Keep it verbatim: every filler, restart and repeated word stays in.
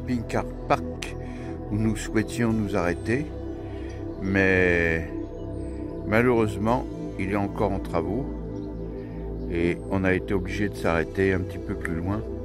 camping-car park où nous souhaitions nous arrêter, mais malheureusement il est encore en travaux et on a été obligé de s'arrêter un petit peu plus loin.